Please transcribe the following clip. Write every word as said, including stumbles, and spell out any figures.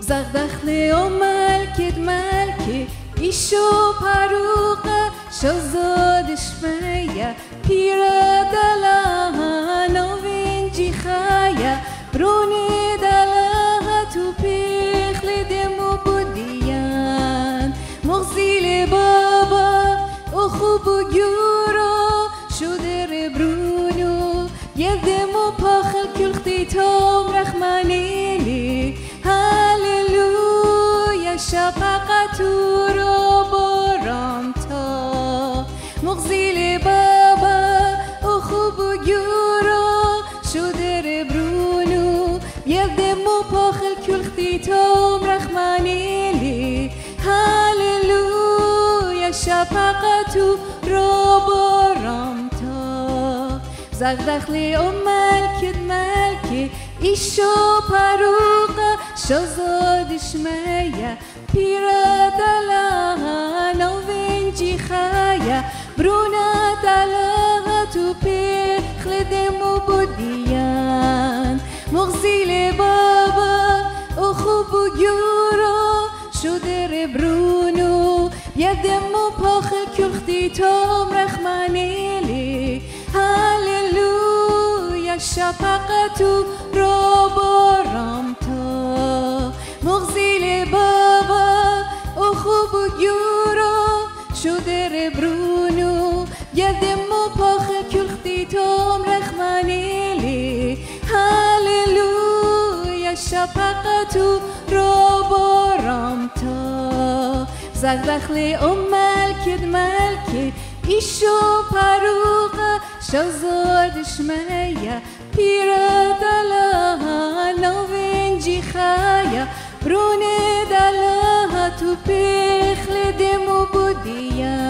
زغدخلی و ملکت ملکی ایشو پروقه شزادش میا پیرا دلها نوینجی خایا برونی دلها تو پیخل دمو بودیان مغزیل بابا و خوب و گیورو شده برونو یه دمو پاخل کلختی توم رحمانیلی هاللویا شفقتو رو برام تا مغزیل بابا و خوب و گیورو شده برونو یه دمو پاخل کلختی توم رحمانیلی هاللویا شفقتو رو برام تا زغدخلی و ملکت ملکی ایشو پروقه شزادش میا پیرا دلها نوینجی خایا برونا دلها تو پیخل دمو بودیان مغزیل بابا و خوب و گیورو شده برونو یه دمو پاخل کلختی توم رحمانیلی هاللویا شفقتو رو برام تا مغزیل بابا و خوب و گیورو شده برونو یه دمو پاخل کلختی توم رحمانیلی هاللویا شفقتو رو برام تا زغدخلی و ملکت ملکی ایشو پروقه شزادش میا پیرا دلها نوینجی خایا برونه دلها تو پیخل دمو بودیان